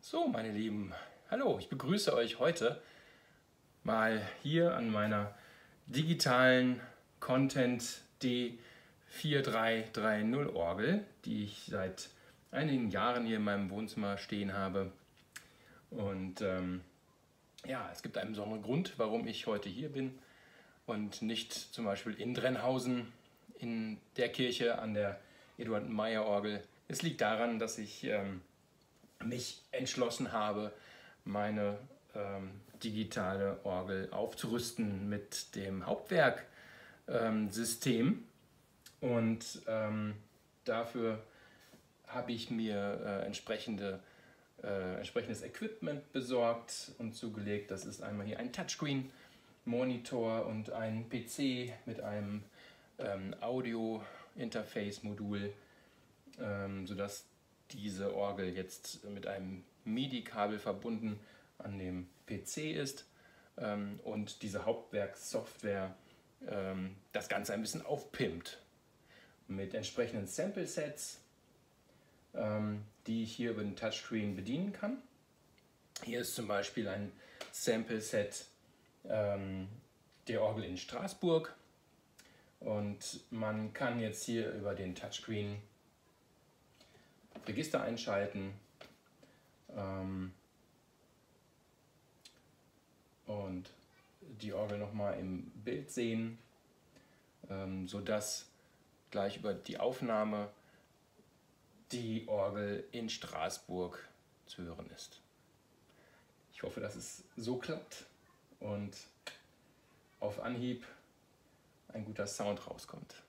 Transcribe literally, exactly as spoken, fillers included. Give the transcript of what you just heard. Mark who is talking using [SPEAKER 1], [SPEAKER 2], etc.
[SPEAKER 1] So, meine Lieben, hallo, ich begrüße euch heute mal hier an meiner digitalen Content D vier drei drei null Orgel, die ich seit einigen Jahren hier in meinem Wohnzimmer stehen habe. Und ähm, ja, es gibt einen besonderen Grund, warum ich heute hier bin und nicht zum Beispiel in Drenhausen in der Kirche an der Eduard-Meyer-Orgel. Es liegt daran, dass ich ähm, mich entschlossen habe, meine ähm, digitale Orgel aufzurüsten mit dem Hauptwerk-System. Ähm, und ähm, dafür habe ich mir äh, entsprechende, äh, entsprechendes Equipment besorgt und zugelegt. Das ist einmal hier ein Touchscreen-Monitor und ein P C mit einem ähm, Audio-Interface-Modul, ähm, sodass diese Orgel jetzt mit einem MIDI-Kabel verbunden an dem P C ist ähm, und diese Hauptwerkssoftware ähm, das Ganze ein bisschen aufpimpt mit entsprechenden Sample-Sets, ähm, die ich hier über den Touchscreen bedienen kann. Hier ist zum Beispiel ein Sample-Set ähm, der Orgel in Straßburg und man kann jetzt hier über den Touchscreen Register einschalten ähm, und die Orgel nochmal im Bild sehen, ähm, sodass gleich über die Aufnahme die Orgel in Straßburg zu hören ist. Ich hoffe, dass es so klappt und auf Anhieb ein guter Sound rauskommt.